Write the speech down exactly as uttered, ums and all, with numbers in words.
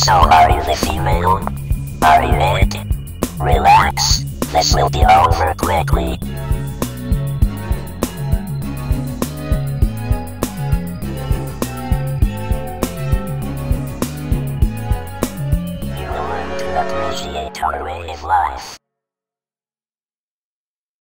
So are you the female? Are you it? Relax, this will be over quickly. You will learn to appreciate our way of life.